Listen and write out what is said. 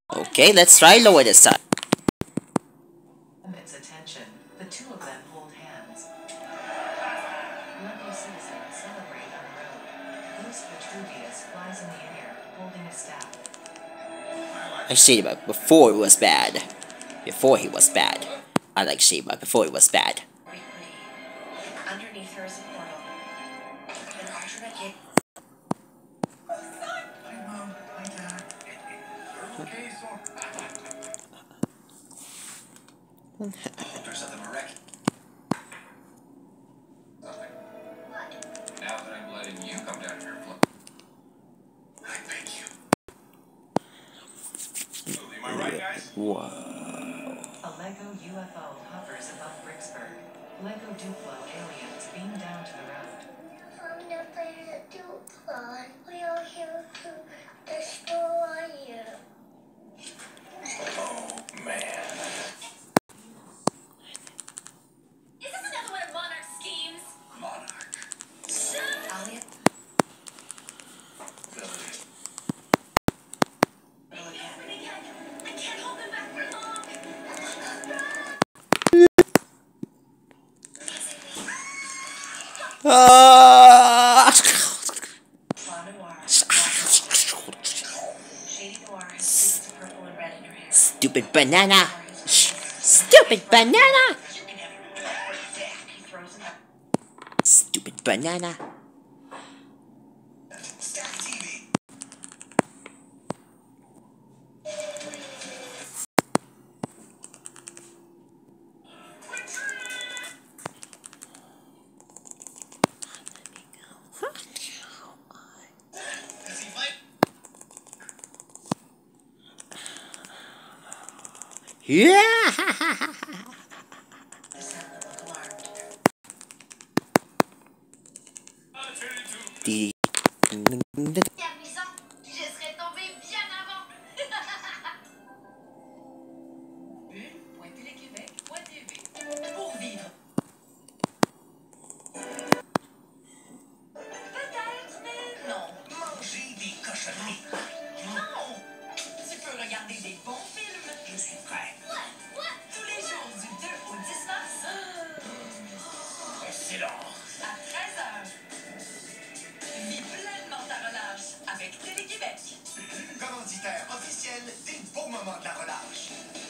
Okay, let's try lower this time. Its attention, the two of them hold hands. Lovely citizens celebrate on the road. Ghost Vitruvius flies in the air, holding a staff. I Sheba before it was bad. Before he was bad. I like Sheba before it was bad. Underneath her is a portal. An alternate gate. Hi, Mom. Hi, Dad. Okay, so... There's something wreck. Nothing. What? Now that I'm letting you come down here, I thank you. Am I right, guys? Whoa. A Lego UFO hovers above Bricksburg. Lego Duplo aliens beam down to the road. From the planet Duplo, we are here to destroy you. Oh, man. Is this another one of Monarch's schemes? Monarch. Elliot? Village. I can't hold them back for long. Blonde Noir. Shady Noir has streaks of purple and red in her hair. Stupid banana. Stupid banana. He throws it up. Stupid banana. Stack TV. Does he fight? Yeah. The sound look alarmed. The- C'est amusant. Je serais tombé bien avant. Bulle.téléquébec.tv pour vivre. Peut-être, mais non. Manger des cochonneries. Non. Tu peux regarder des bons films. Je suis prêt. Tous les jours du 2 au 10 mars Silence. à 13h. Vis pleinement ta relâche avec Télé-Québec. Commanditaire officiel des beaux moments de la relâche.